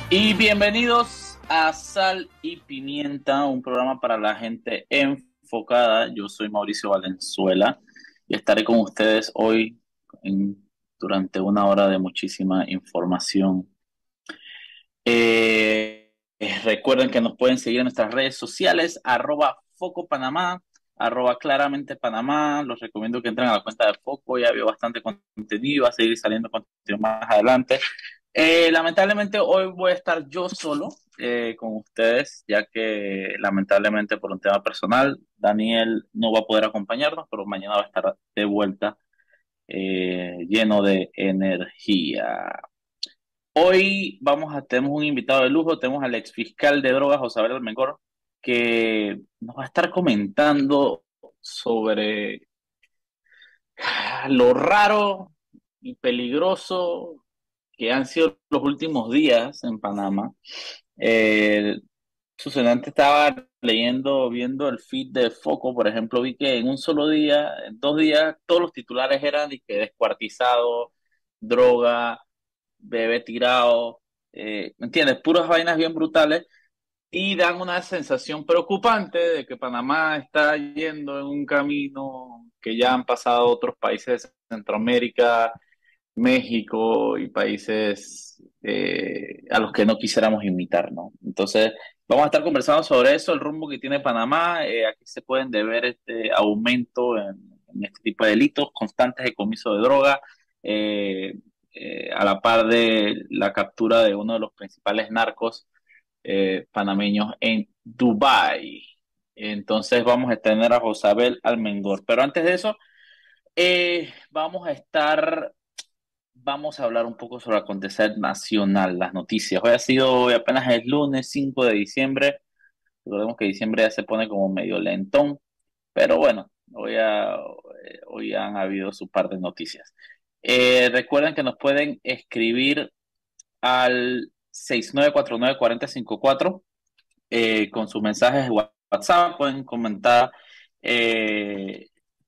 Y bienvenidos a Sal y Pimienta, un programa para la gente enfocada. Yo soy Mauricio Valenzuela y estaré con ustedes hoy durante una hora de muchísima información. Recuerden que nos pueden seguir en nuestras redes sociales, @Foco Panamá, @Claramente Panamá. Los recomiendo que entren a la cuenta de Foco, ya veo bastante contenido, va a seguir saliendo contenido más adelante. Lamentablemente hoy voy a estar yo solo con ustedes, ya que lamentablemente por un tema personal, Daniel no va a poder acompañarnos, pero mañana va a estar de vuelta lleno de energía. Hoy tenemos un invitado de lujo, tenemos al ex fiscal de drogas, Josabel Almengor, que nos va a estar comentando sobre lo raro y peligroso que han sido los últimos días en Panamá. Eh, Sucedente estaba viendo el feed de Foco, por ejemplo, vi que en un solo día, en 2 días, todos los titulares eran de que descuartizado, droga, bebé tirado, ¿me entiendes? Puras vainas bien brutales y dan una sensación preocupante de que Panamá está yendo en un camino que ya han pasado otros países de Centroamérica, México y países a los que no quisiéramos imitar, ¿no? Entonces, vamos a estar conversando sobre eso, el rumbo que tiene Panamá, aquí se pueden deber este aumento en este tipo de delitos constantes de comiso de droga, eh, a la par de la captura de uno de los principales narcos panameños en Dubái. Entonces, vamos a tener a Josabel Almengor. Pero antes de eso, vamos a hablar un poco sobre el acontecer nacional, las noticias. Hoy apenas es lunes 5 de diciembre. Recordemos que diciembre ya se pone como medio lentón, pero bueno, hoy han habido su par de noticias. Recuerden que nos pueden escribir al 69494054 con sus mensajes de WhatsApp, pueden comentar eh,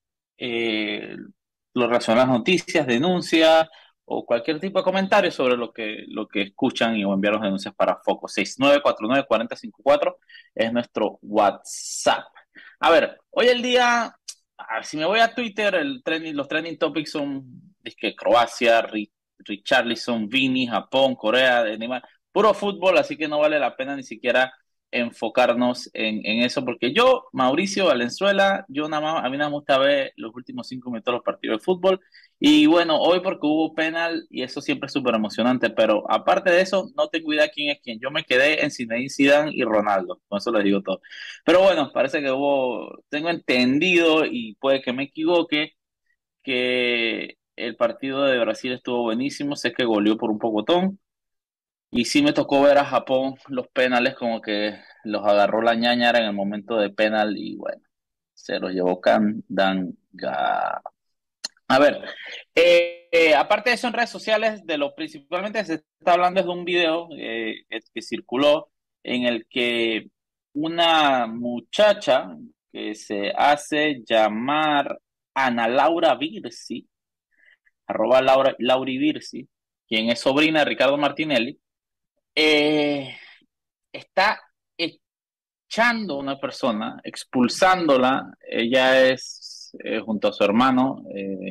eh, lo relacionado a las noticias, denuncias o cualquier tipo de comentario sobre lo que escuchan y o enviar las denuncias para Foco. 69494054 es nuestro WhatsApp. A ver, hoy el día, si me voy a Twitter, los trending topics son dizque Croacia, Richarlison, Vini, Japón, Corea, Neymar, puro fútbol, así que no vale la pena ni siquiera enfocarnos en eso, porque yo, Mauricio Valenzuela, yo nada más, a mí nada me gusta ver los últimos 5 minutos de los partidos de fútbol, y bueno, hoy porque hubo penal, y eso siempre es súper emocionante, pero aparte de eso, no tengo idea quién es quién, yo me quedé en Zinedine Zidane y Ronaldo, con eso les digo todo, pero bueno, parece que tengo entendido, y puede que me equivoque, que el partido de Brasil estuvo buenísimo, sé que goleó por un pocotón, y sí me tocó ver a Japón los penales como que los agarró la ñáñara en el momento de penal y bueno, se los llevó Candanga. A ver, aparte de eso en redes sociales, de lo principalmente se está hablando es de un video que circuló en el que una muchacha que se hace llamar Ana Laura Virsi, Lauri Virsi, quien es sobrina de Ricardo Martinelli, eh, está echando a una persona, expulsándola. Ella es, junto a su hermano,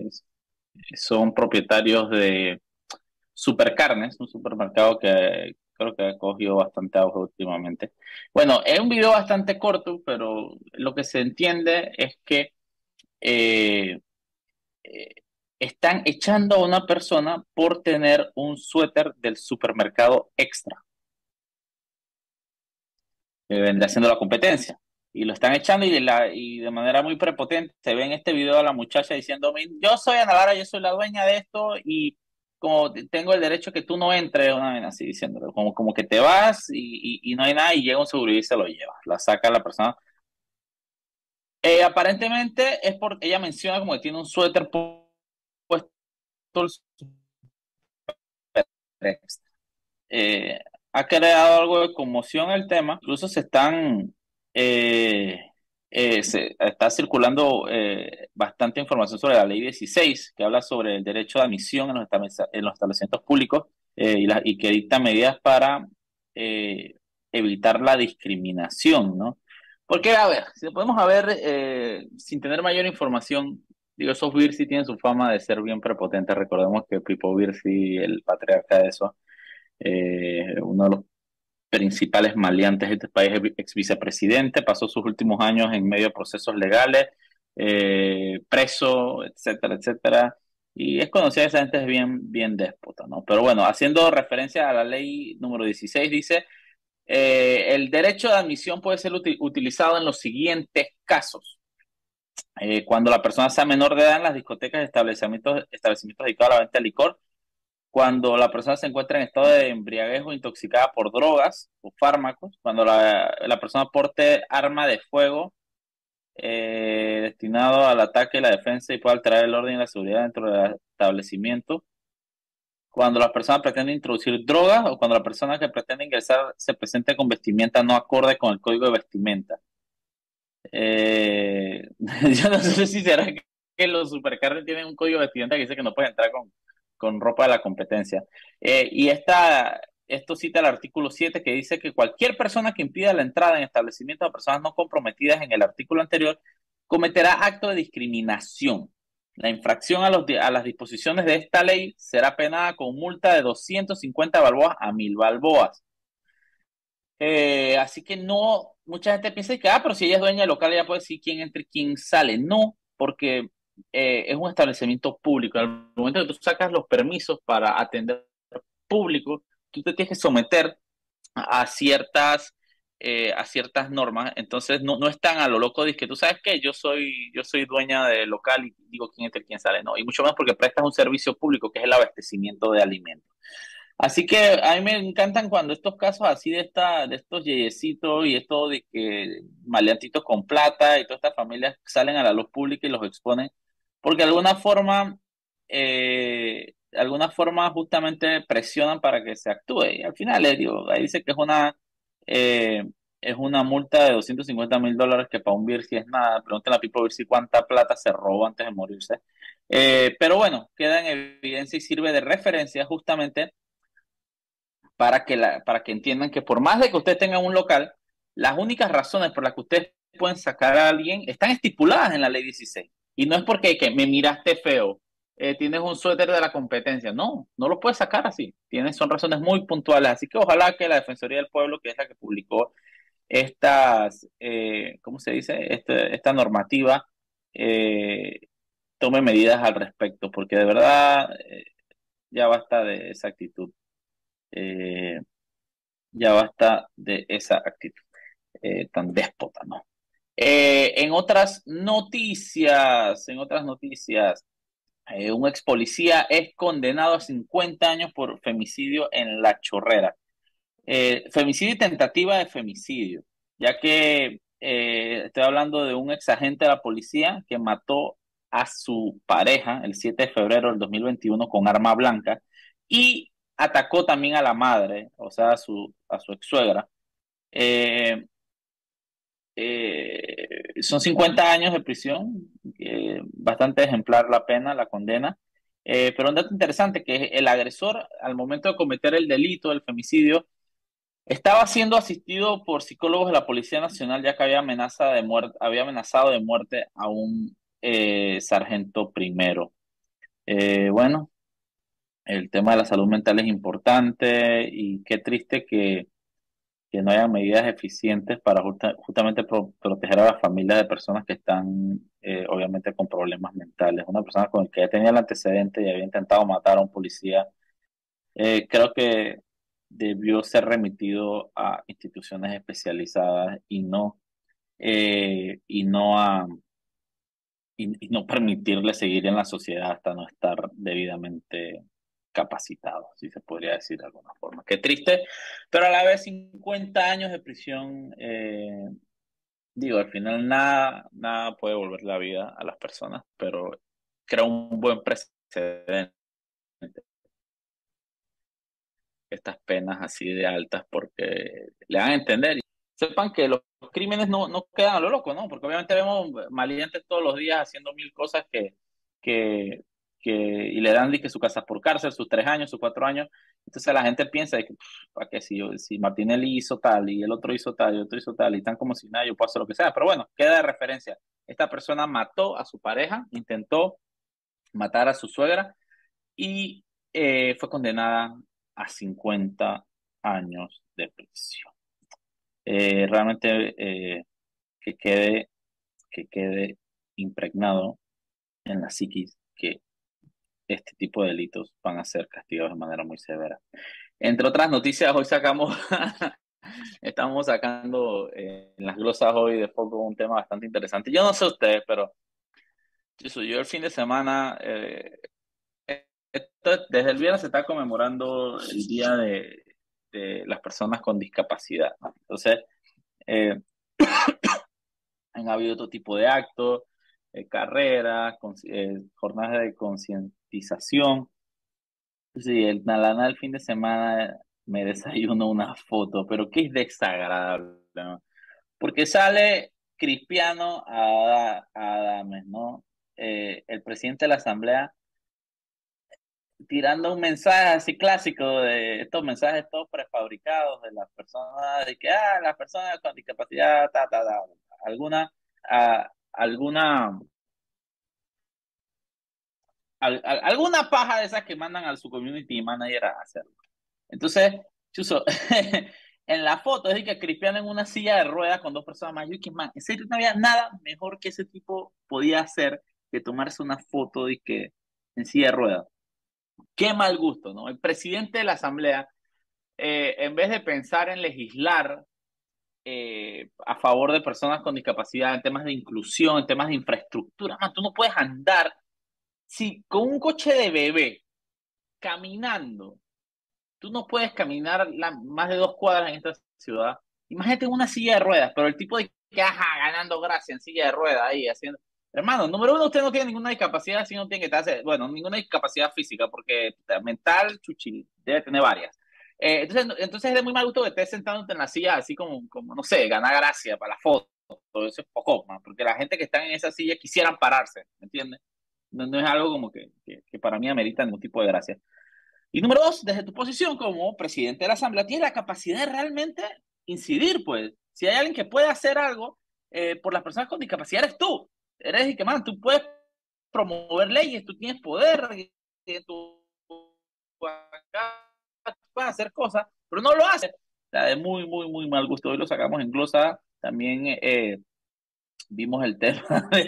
son propietarios de Supercarnes, un supermercado que creo que ha cogido bastante auge últimamente. Bueno, es un video bastante corto, pero lo que se entiende es que eh, eh, están echando a una persona por tener un suéter del supermercado Extra, que vendrá haciendo la competencia. Y lo están echando y de manera muy prepotente se ve en este video a la muchacha diciendo, yo soy Ana Lara, yo soy la dueña de esto y como tengo el derecho que tú no entres, una vez así diciéndolo, como que te vas y no hay nada y llega un seguridad y se lo lleva, la saca la persona. Aparentemente ella menciona como que tiene un suéter puesto el super eh, ha creado algo de conmoción el tema. Incluso eh, se está circulando bastante información sobre la ley 16, que habla sobre el derecho de admisión en los establecimientos públicos y que dicta medidas para eh, evitar la discriminación, ¿no? Porque, a ver, si lo podemos a ver sin tener mayor información, digo, esos Birsi tienen su fama de ser bien prepotentes. Recordemos que Pipo Birsi, el patriarca de eso, uno de los principales maleantes de este país, ex vicepresidente, pasó sus últimos años en medio de procesos legales, preso, etcétera, etcétera. Y es conocida, esa gente es bien, bien déspota, ¿no? Pero bueno, haciendo referencia a la ley número 16, dice, el derecho de admisión puede ser utilizado en los siguientes casos. Cuando la persona sea menor de edad en las discotecas y establecimientos dedicados a la venta de licor, cuando la persona se encuentra en estado de embriaguez o intoxicada por drogas o fármacos, cuando la persona porte arma de fuego destinado al ataque y la defensa y pueda alterar el orden y la seguridad dentro del establecimiento, cuando la persona pretende introducir drogas o cuando la persona que pretende ingresar se presente con vestimenta no acorde con el código de vestimenta. Yo no sé si será que los supercarros tienen un código de vestimenta que dice que no puede entrar con ropa de la competencia. Esto cita el artículo 7 que dice que cualquier persona que impida la entrada en establecimientos de personas no comprometidas en el artículo anterior cometerá acto de discriminación. La infracción a las disposiciones de esta ley será penada con multa de 250 balboas a 1000 balboas. Así que no, mucha gente piensa que, pero si ella es dueña del local, ella puede decir quién entra y quién sale. No, porque es un establecimiento público. Al momento que tú sacas los permisos para atender público, tú te tienes que someter a ciertas normas. Entonces, no es tan a lo loco, dice que tú sabes que yo soy dueña del local y digo quién entra y quién sale. No, y mucho más porque prestas un servicio público que es el abastecimiento de alimentos. Así que a mí me encantan cuando estos casos así de estos yeyecitos y estos de que maleantitos con plata y todas estas familias salen a la luz pública y los exponen, porque de alguna forma justamente presionan para que se actúe. Y al final, digo, ahí dice que eh, es una multa de 250.000 dólares que para un Virsi es nada. Pregúntale a Pipo Virsi cuánta plata se robó antes de morirse. Pero bueno, queda en evidencia y sirve de referencia justamente para que entiendan que por más de que ustedes tengan un local, las únicas razones por las que ustedes pueden sacar a alguien están estipuladas en la ley 16. Y no es porque que me miraste feo, tienes un suéter de la competencia. No, no lo puedes sacar así. Son razones muy puntuales. Así que ojalá que la Defensoría del Pueblo, que es la que publicó ¿cómo se dice? Esta normativa, eh, tome medidas al respecto, porque de verdad ya basta de esa actitud. Eh, ya basta de esa actitud tan déspota, ¿no? En otras noticias, un ex policía es condenado a 50 años por femicidio en La Chorrera. Femicidio y tentativa de femicidio, ya que estoy hablando de un ex agente de la policía que mató a su pareja el 7 de febrero del 2021 con arma blanca y atacó también a la madre, o sea, a su ex suegra. Eh, Son 50 años de prisión, bastante ejemplar la pena, la condena. Pero un dato interesante que el agresor, al momento de cometer el delito del femicidio, estaba siendo asistido por psicólogos de la Policía Nacional, ya que había amenazado de muerte a un sargento primero. Bueno, el tema de la salud mental es importante y qué triste que no haya medidas eficientes para justamente proteger a las familias de personas que están obviamente con problemas mentales. Una persona con el que ya tenía el antecedente y había intentado matar a un policía, creo que debió ser remitido a instituciones especializadas y no permitirle seguir en la sociedad hasta no estar debidamente capacitado, si se podría decir de alguna forma. Qué triste, pero a la vez 50 años de prisión, digo, al final nada puede volver la vida a las personas, pero crea un buen precedente estas penas así de altas porque le dan a entender y sepan que los crímenes no quedan a lo loco, ¿no? Porque obviamente vemos maleantes todos los días haciendo mil cosas que y le dan que su casa por cárcel, sus 3 años, sus 4 años. Entonces la gente piensa de que, ¿para qué? Si Martinelli hizo tal y el otro hizo tal y el otro hizo tal y están como si nada, yo puedo hacer lo que sea. Pero bueno, queda de referencia. Esta persona mató a su pareja, intentó matar a su suegra y fue condenada a 50 años de prisión. Realmente que quede, que quede impregnado en la psiquis que este tipo de delitos van a ser castigados de manera muy severa. Entre otras noticias, hoy sacamos, estamos sacando en las glosas hoy de foco un tema bastante interesante. Yo no sé ustedes, pero yo el fin de semana, desde el viernes se está conmemorando el Día de las Personas con Discapacidad, ¿no? Entonces, eh, han habido otro tipo de actos, carreras, jornadas de concientización. Sí, la lana del fin de semana me desayuno una foto, pero que es desagradable, ¿no? Porque sale Cristiano Adames, ¿no? El presidente de la Asamblea tirando un mensaje así clásico de estos mensajes todos prefabricados de las personas, de que, las personas con discapacidad, alguna, alguna, alguna paja de esas que mandan a su community manager a hacerlo. Entonces, Chuso, en la foto es de que Cristiano en una silla de ruedas con dos personas más. Yo dije, man, en serio no había nada mejor que ese tipo podía hacer que tomarse una foto de que en silla de ruedas. Qué mal gusto, ¿no? El presidente de la Asamblea, en vez de pensar en legislar a favor de personas con discapacidad, en temas de inclusión, en temas de infraestructura, man, tú no puedes andar si con un coche de bebé caminando. Tú no puedes caminar más de 2 cuadras en esta ciudad. Imagínate en una silla de ruedas, pero el tipo de que ganando gracia en silla de ruedas ahí haciendo. Hermano, número uno, usted no tiene ninguna discapacidad, si no tiene que estar, bueno, ninguna discapacidad física, porque mental, chuchi, debe tener varias. Entonces es de muy mal gusto que estés sentándote en la silla así como no sé, ganar gracia para la foto. Todo eso es poco, man, porque la gente que está en esa silla quisieran pararse, ¿me entiendes? No es algo como que para mí amerita ningún tipo de gracia. Y número dos, desde tu posición como presidente de la Asamblea, tienes la capacidad de realmente incidir, pues. Si hay alguien que puede hacer algo por las personas con discapacidad, eres tú. Eres el que más, tú puedes promover leyes, tú tienes poder, tú puedes hacer cosas, pero no lo haces. O sea, de muy, muy, muy mal gusto. Hoy lo sacamos en glosa. También vimos el tema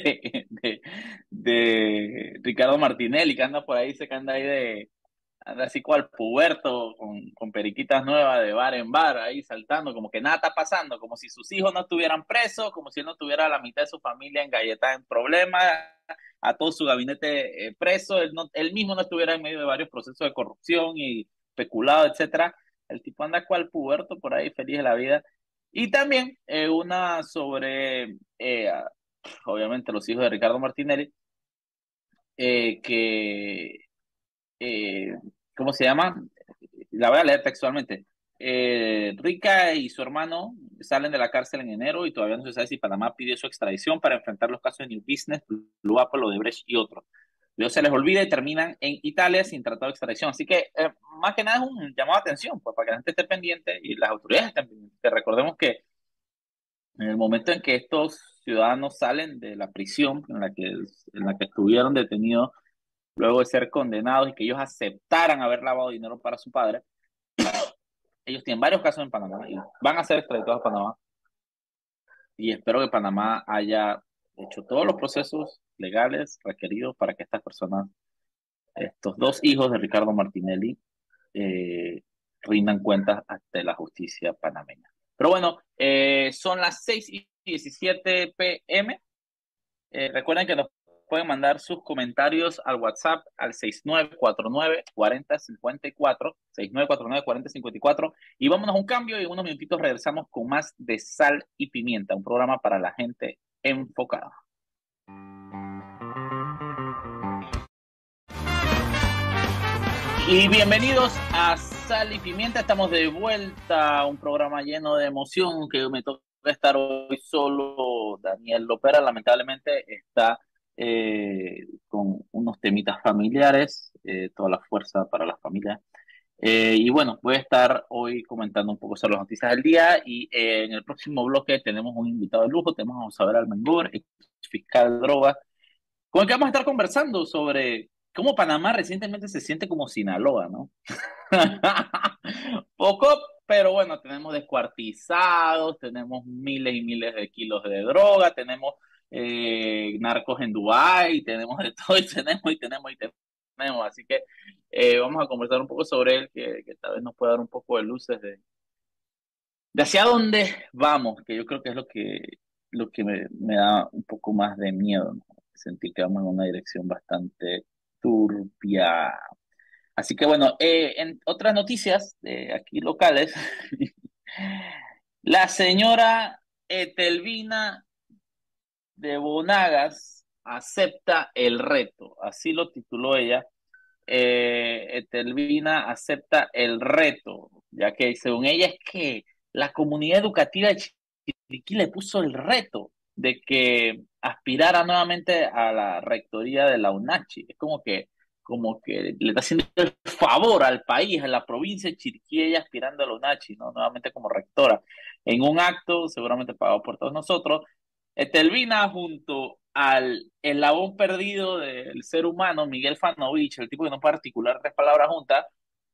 de Ricardo Martinelli, que anda por ahí, se que anda ahí anda así cual puberto, con periquitas nuevas de bar en bar, ahí saltando, como que nada está pasando, como si sus hijos no estuvieran presos, como si él no tuviera la mitad de su familia engalletada en problemas, a todo su gabinete preso, él mismo no estuviera en medio de varios procesos de corrupción y peculado, etcétera. El tipo anda cual puberto por ahí, feliz de la vida. Y también una sobre, obviamente, los hijos de Ricardo Martinelli, que eh, ¿cómo se llama? La voy a leer textualmente. Rica y su hermano salen de la cárcel en enero y todavía no se sabe si Panamá pidió su extradición para enfrentar los casos de New Business, Blue Apple, Odebrecht y otros. Luego se les olvida y terminan en Italia sin tratado de extradición. Así que, más que nada, es un llamado de atención, pues, para que la gente esté pendiente y las autoridades estén pendientes. Que recordemos que en el momento en que estos ciudadanos salen de la prisión en la que estuvieron detenidos luego de ser condenados y que ellos aceptaran haber lavado dinero para su padre, ellos tienen varios casos en Panamá y van a ser extraditados a Panamá. Y espero que Panamá haya hecho todos los procesos legales requeridos para que estas personas, estos dos hijos de Ricardo Martinelli, eh, rindan cuentas ante la justicia panameña. Pero bueno, son las 6:17 p.m. Recuerden que nos pueden mandar sus comentarios al WhatsApp al 6949-4054, 6949-4054, y vámonos a un cambio y en unos minutitos regresamos con más de Sal y Pimienta, un programa para la gente enfocada. Y bienvenidos a Sal y Pimienta, estamos de vuelta a un programa lleno de emoción que me toca estar hoy solo. Daniel Lopera lamentablemente está con unos temitas familiares, toda la fuerza para las familias. Y bueno, voy a estar hoy comentando un poco sobre las noticias del día y en el próximo bloque tenemos un invitado de lujo, tenemos a José Abel Almendor, ex fiscal de drogas, con el que vamos a estar conversando sobre cómo Panamá recientemente se siente como Sinaloa, ¿no? Poco, pero bueno, tenemos descuartizados, tenemos miles y miles de kilos de droga, tenemos narcos en Dubái, tenemos de todo y tenemos. Así que vamos a conversar un poco sobre él, que tal vez nos pueda dar un poco de luces de hacia dónde vamos, que yo creo que es lo que me da un poco más de miedo, ¿no? Sentir que vamos en una dirección bastante turbia. Así que bueno, en otras noticias aquí locales, la señora Etelvina de Bonagas acepta el reto, así lo tituló ella. Etelvina acepta el reto, ya que según ella es que la comunidad educativa de Chiriquí le puso el reto de que aspirara nuevamente a la rectoría de la UNACHI. Es como que le está haciendo el favor al país, a la provincia de Chiriquí, ella aspirando a la UNACHI, ¿no? Nuevamente como rectora, en un acto seguramente pagado por todos nosotros. Etelvina junto al eslabón perdido del ser humano, Miguel Fanovich, el tipo que no puede articular tres palabras juntas,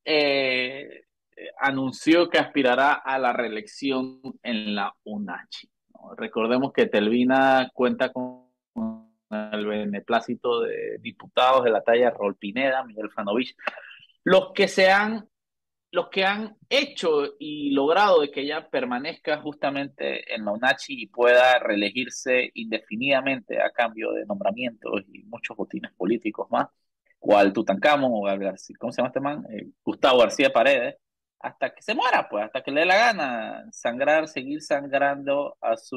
anunció que aspirará a la reelección en la UNACHI, ¿no? Recordemos que Etelvina cuenta con el beneplácito de diputados de la talla Rol Pineda, Miguel Fanovich, los que se han los que han hecho y logrado de que ella permanezca justamente en la UNACHI y pueda reelegirse indefinidamente a cambio de nombramientos y muchos botines políticos más, cual Tutankamón o ¿cómo se llama este man? Gustavo García Paredes, hasta que se muera, pues, hasta que le dé la gana sangrar, seguir sangrando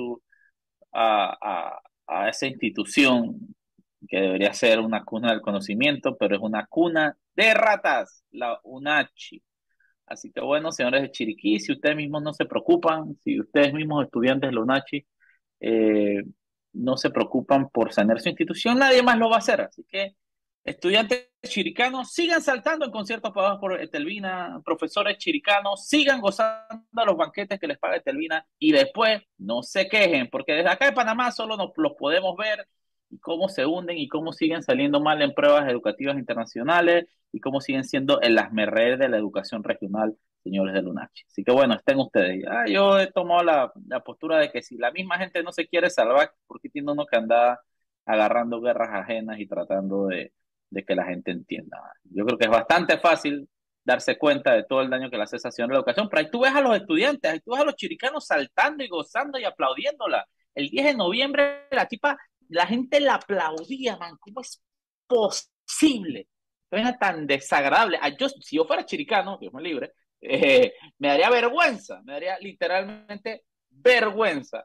a esa institución que debería ser una cuna del conocimiento, pero es una cuna de ratas, la UNACHI. Así que bueno, señores de Chiriquí, si ustedes mismos no se preocupan, si ustedes mismos estudiantes de la UNACHI eh, no se preocupan por sanear su institución, nadie más lo va a hacer. Así que estudiantes chiricanos, sigan saltando en conciertos pagados por Etelvina, profesores chiricanos, sigan gozando de los banquetes que les paga Etelvina y después no se quejen, porque desde acá de Panamá solo nos los podemos ver y cómo se hunden y cómo siguen saliendo mal en pruebas educativas internacionales y cómo siguen siendo el asmerreír de la educación regional, señores de Lunachi. Así que bueno, estén ustedes. Yo he tomado la postura de que si la misma gente no se quiere salvar, ¿por qué tiene uno que andar agarrando guerras ajenas y tratando de que la gente entienda? Yo creo que es bastante fácil darse cuenta de todo el daño que le hace esa acción de la educación, pero ahí tú ves a los estudiantes, ahí tú ves a los chiricanos saltando y gozando y aplaudiéndola. El 10 de noviembre la tipa, la gente la aplaudía, man, ¿cómo es posible? Era tan desagradable. Si yo fuera chiricano, Dios me libre, me daría vergüenza, me daría literalmente vergüenza.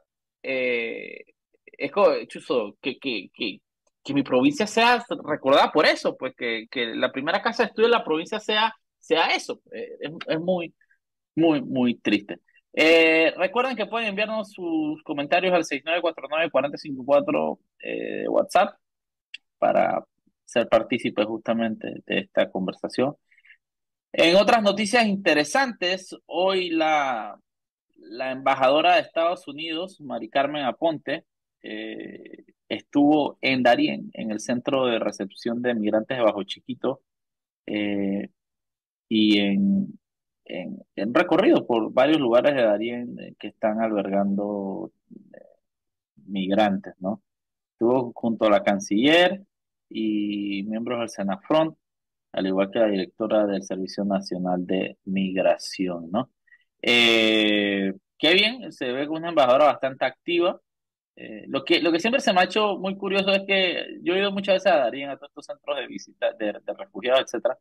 Es como, chuzo, que mi provincia sea recordada por eso, pues que la primera casa de estudio de la provincia sea eso. Es muy, muy, muy triste. Recuerden que pueden enviarnos sus comentarios al 6949-4054 de WhatsApp para ser partícipes justamente de esta conversación. En otras noticias interesantes, hoy la embajadora de Estados Unidos, Mari Carmen Aponte, estuvo en Darién, en el centro de recepción de migrantes de Bajo Chiquito, eh, y en recorrido por varios lugares de Darién que están albergando migrantes, ¿no? Estuvo junto a la canciller y miembros del Senafront, al igual que la directora del Servicio Nacional de Migración, ¿no? Qué bien, se ve una embajadora bastante activa. Lo que siempre se me ha hecho muy curioso es que yo he ido muchas veces a Darien, a todos estos centros de visita de refugiados, etcétera,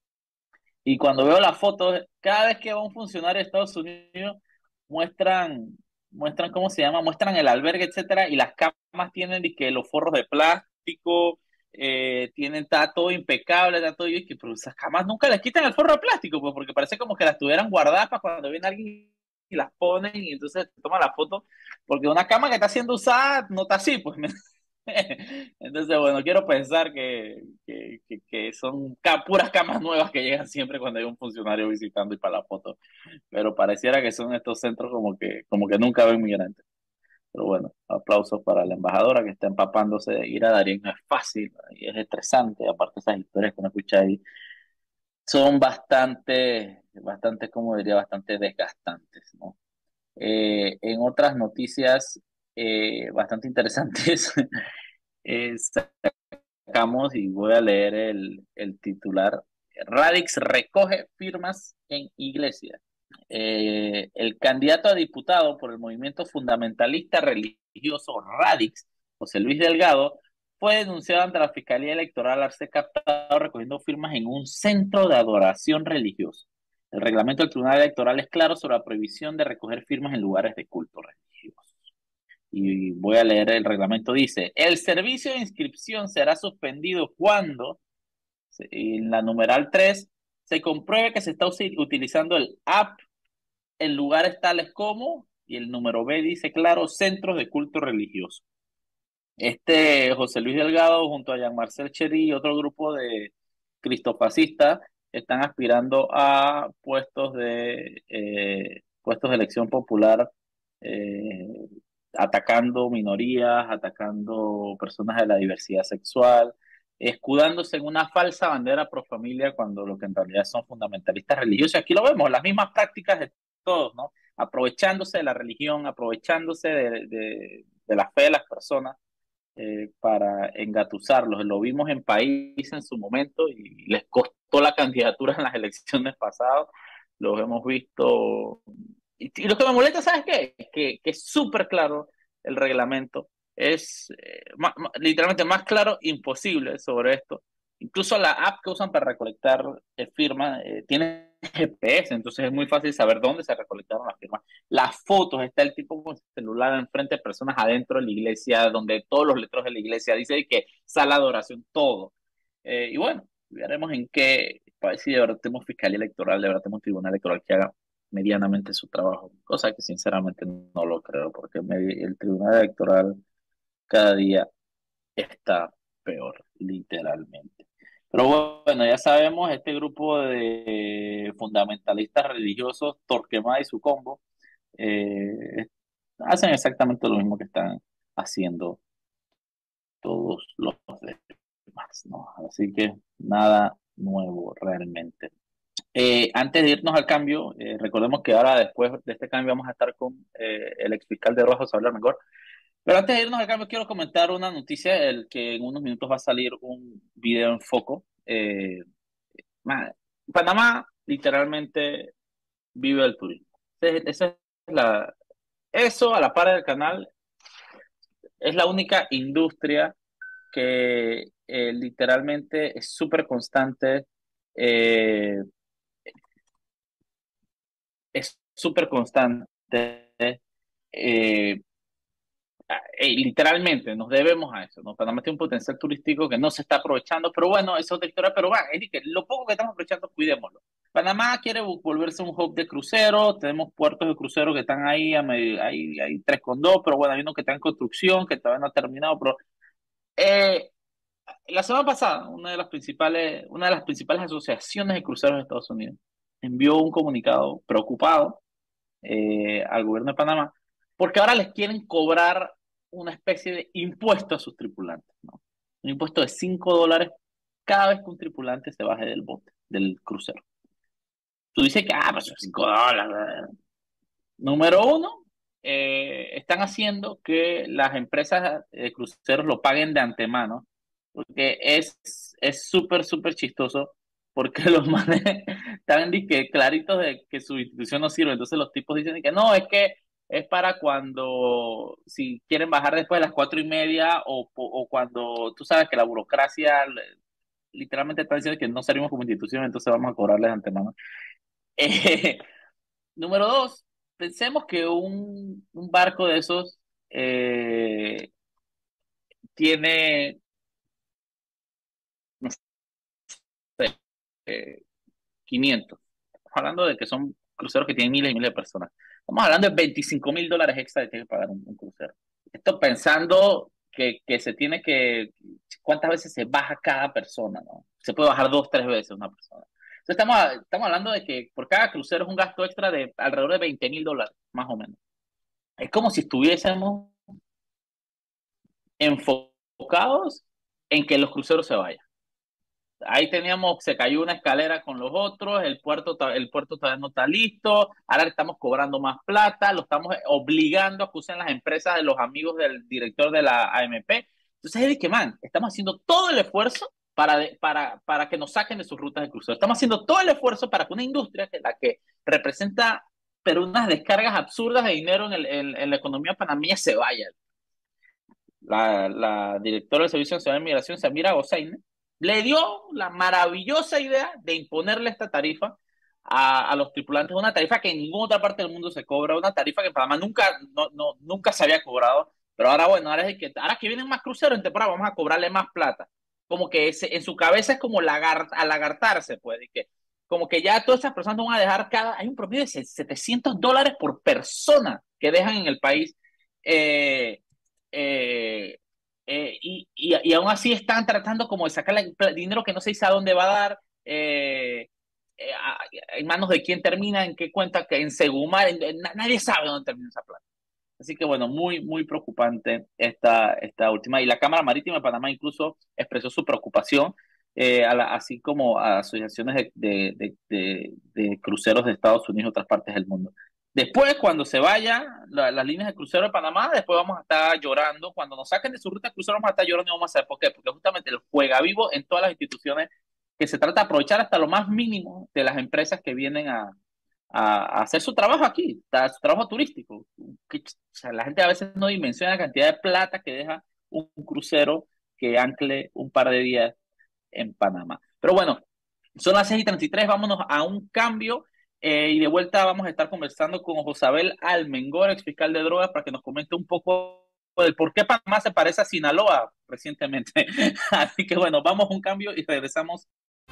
y cuando veo las fotos, cada vez que va un funcionario de Estados Unidos, muestran, muestran, ¿cómo se llama? Muestran el albergue, etcétera, y las camas tienen que los forros de plástico, está todo impecable, está todo, y que, pero esas camas nunca les quitan el forro de plástico, pues, porque parece como que las tuvieran guardadas para cuando viene alguien y las ponen, y entonces toman la foto, porque una cama que está siendo usada no está así, pues. Entonces, bueno, quiero pensar que son puras camas nuevas que llegan siempre cuando hay un funcionario visitando y para la foto, pero pareciera que son estos centros como que nunca ven migrantes. Pero bueno, aplausos para la embajadora que está empapándose de ir a Darien. No es fácil y es estresante. Aparte, esas historias que uno escucha ahí son bastante, como diría, bastante desgastantes, ¿no? En otras noticias bastante interesantes, eh, sacamos y voy a leer el titular. Radix recoge firmas en iglesia. El candidato a diputado por el movimiento fundamentalista religioso Radix, José Luis Delgado, fue denunciado ante la Fiscalía Electoral al ser captado recogiendo firmas en un centro de adoración religioso. El reglamento del Tribunal Electoral es claro sobre la prohibición de recoger firmas en lugares de culto religioso. Y voy a leer el reglamento. Dice, el servicio de inscripción será suspendido cuando, en la numeral 3, se compruebe que se está utilizando el app en lugares tales como, y el número B dice claro, centros de culto religioso. José Luis Delgado junto a Jean-Marcel Cheri y otro grupo de cristofascistas están aspirando a puestos de elección popular, eh, atacando minorías, atacando personas de la diversidad sexual, escudándose en una falsa bandera pro familia cuando lo que en realidad son fundamentalistas religiosos. Aquí lo vemos, las mismas prácticas de todos, ¿no? Aprovechándose de la religión, aprovechándose de la fe de las personas para engatusarlos. Lo vimos en país en su momento y les costó la candidatura en las elecciones pasadas. Los hemos visto. Y lo que me molesta, ¿sabes qué? Que es súper claro el reglamento. Es literalmente más claro imposible sobre esto. Incluso la app que usan para recolectar firmas tiene GPS, entonces es muy fácil saber dónde se recolectaron las firmas. Las fotos, está el tipo con su celular enfrente de personas adentro de la iglesia, donde todos los letreros de la iglesia dice que sala de oración, todo. Y bueno, veremos en qué, para ver si de verdad tenemos fiscalía electoral, de verdad tenemos tribunal electoral que haga medianamente su trabajo, cosa que sinceramente no lo creo, porque el tribunal electoral cada día está peor, literalmente. Pero bueno, ya sabemos, este grupo de fundamentalistas religiosos, Torquemada y su combo, eh, hacen exactamente lo mismo que están haciendo todos los demás, ¿no? Así que nada nuevo realmente. Antes de irnos al cambio, recordemos que ahora después de este cambio vamos a estar con el ex fiscal de Rojas, hablar mejor. Pero antes de irnos al cambio, quiero comentar una noticia, el que en unos minutos va a salir un video en foco. Panamá literalmente vive el turismo. Esa es la, eso a la par del canal es la única industria que literalmente es súper constante, eh, es súper constante. eh, Literalmente nos debemos a eso, ¿no? Panamá tiene un potencial turístico que no se está aprovechando, pero bueno, eso es otra historia, pero va, es que lo poco que estamos aprovechando, cuidémoslo. Panamá quiere volverse un hub de crucero, tenemos puertos de crucero que están ahí, hay 3,2, pero bueno, hay uno que está en construcción, que todavía no ha terminado, pero eh, la semana pasada, una de las principales asociaciones de cruceros de Estados Unidos envió un comunicado preocupado al gobierno de Panamá, porque ahora les quieren cobrar una especie de impuesto a sus tripulantes, ¿no? Un impuesto de $5 cada vez que un tripulante se baje del bote, del crucero. Tú dices que, pues son $5. Número uno, están haciendo que las empresas de cruceros lo paguen de antemano, porque es súper, súper chistoso, porque los manes están claritos de que su institución no sirve. Entonces los tipos dicen que no, es que es para cuando, si quieren bajar después de las 4:30 o cuando tú sabes que la burocracia literalmente está diciendo que no servimos como institución, entonces vamos a cobrarles de antemano. Eh, Número dos, pensemos que un barco de esos tiene, no sé, 500. Estamos hablando de que son cruceros que tienen miles y miles de personas. Estamos hablando de $25,000 extra que tiene que pagar un crucero. Esto pensando que se tiene que, cuántas veces se baja cada persona, ¿no? Se puede bajar 2, 3 veces una persona. Entonces estamos hablando de que por cada crucero es un gasto extra de alrededor de $20,000, más o menos. Es como si estuviésemos enfocados en que los cruceros se vayan. Ahí teníamos, se cayó una escalera con los otros, el puerto todavía no está listo, ahora le estamos cobrando más plata, lo estamos obligando a que usen las empresas de los amigos del director de la AMP. Entonces, Eric, man, estamos haciendo todo el esfuerzo para que nos saquen de sus rutas de crucero. Estamos haciendo todo el esfuerzo para que una industria que la que representa pero unas descargas absurdas de dinero en la economía panameña se vaya. La directora del Servicio Nacional de Migración, Samira Hosseini, le dio la maravillosa idea de imponerle esta tarifa a los tripulantes, una tarifa que en ninguna otra parte del mundo se cobra, una tarifa que en Panamá nunca se había cobrado, pero ahora bueno, ahora que vienen más cruceros en temporada vamos a cobrarle más plata. Como que en su cabeza es como alagartarse, pues, y que como que ya todas esas personas van a dejar hay un promedio de $700 por persona que dejan en el país. Eh, eh, y aún así están tratando como de sacar dinero que no se dice a dónde va a dar, en manos de quién termina, en qué cuenta, que en Segumar, nadie sabe dónde termina esa plata. Así que bueno, muy preocupante esta última. Y la Cámara Marítima de Panamá incluso expresó su preocupación, así como a asociaciones de cruceros de Estados Unidos y otras partes del mundo. Después, cuando se vayan las líneas de crucero de Panamá, después vamos a estar llorando. Cuando nos saquen de su ruta de crucero, vamos a estar llorando y vamos a saber por qué. Porque justamente el juega vivo en todas las instituciones, que se trata de aprovechar hasta lo más mínimo de las empresas que vienen a hacer su trabajo aquí, su trabajo turístico. O sea, la gente a veces no dimensiona la cantidad de plata que deja un crucero que ancle un par de días en Panamá. Pero bueno, son las 6:33, vámonos a un cambio, y de vuelta vamos a estar conversando con Josabel Almengor, ex fiscal de drogas, para que nos comente un poco del por qué Panamá se parece a Sinaloa recientemente. Así que bueno, vamos a un cambio y regresamos.